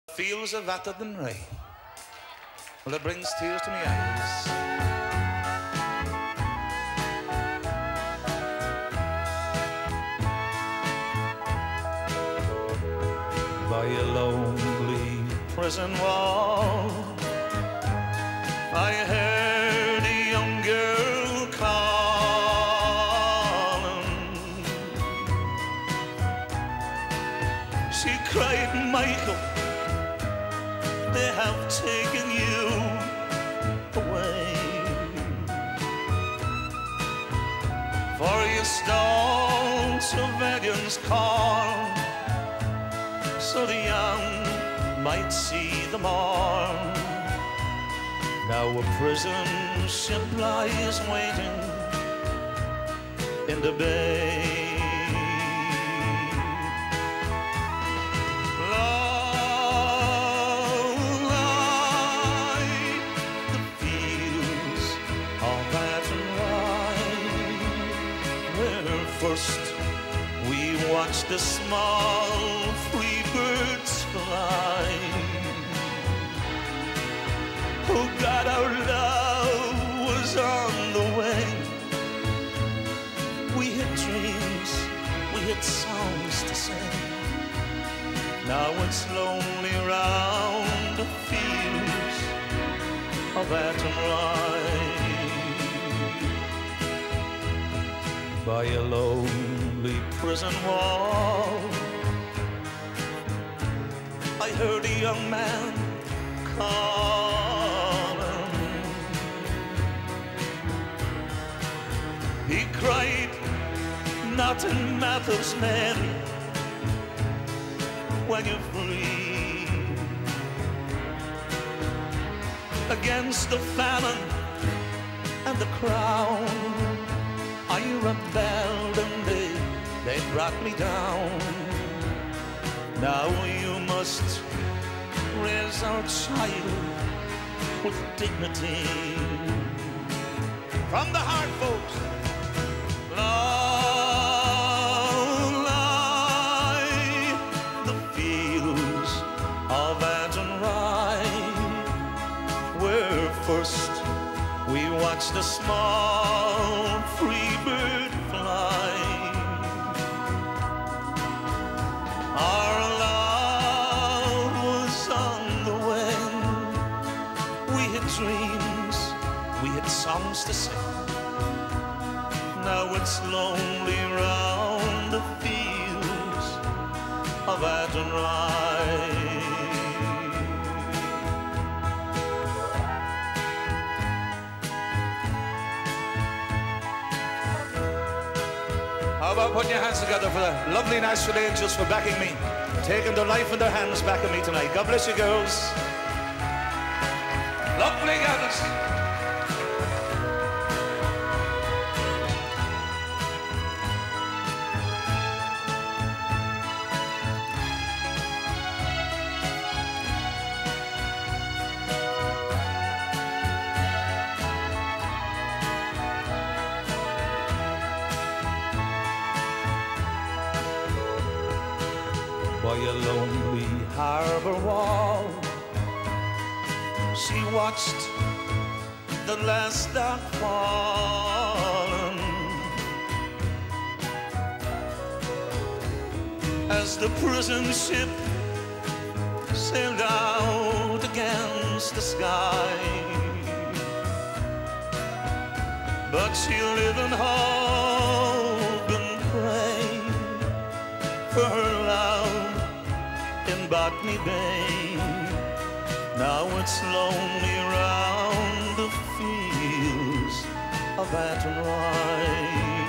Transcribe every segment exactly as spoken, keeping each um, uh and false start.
Feels are wetter than rain. Well, it brings tears to my eyes. By a lonely prison wall, I heard a young girl calling. She cried, Michael, they have taken you away, for you stole Trevelyan's corn, so the young might see the morn. Now a prison ship lies waiting in the bay. First, we watched the small free birds fly. Oh God, our love was on the wing. We had dreams, we had songs to sing. Now it's lonely round the fields of Athenry. By a lonely prison wall, I heard a young man calling. He cried, nothing matters, man, when you're free. Against the famine and the crown, I rebelled and they, they brought me down. Now you must raise our child with dignity. From the heart, folks. Long lie the fields of Athenry, where first we watched the small free bird fly. Our love was on the wing. We had dreams, we had songs to sing. Now it's lonely round the fields of Athenry. How about putting your hands together for the lovely Nashville Angels for backing me, taking their life in their hands, backing me tonight. God bless you, girls. Lovely girls. By a lonely harbor wall, she watched the last dark fallen, as the prison ship sailed out against the sky. But she lived in hope and pray for her love in Botany Bay. Now it's lonely round the fields of Athenry.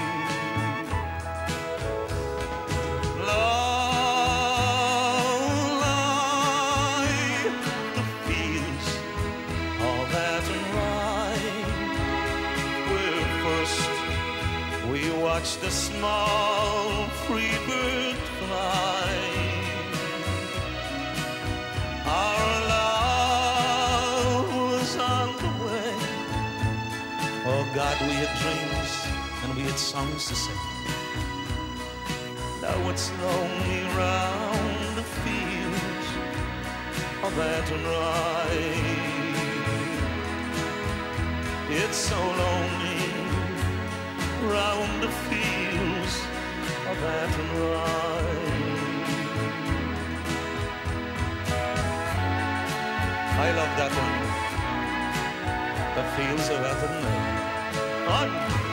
Long lie the fields of Athenry, where first we watched the small free bird fly. Our love was on the way. Oh God, we had dreams and we had songs to sing. Now it's lonely round the fields that ride. It's so lonely round the fields of that ride. I love that one. The fields of Athenry. On.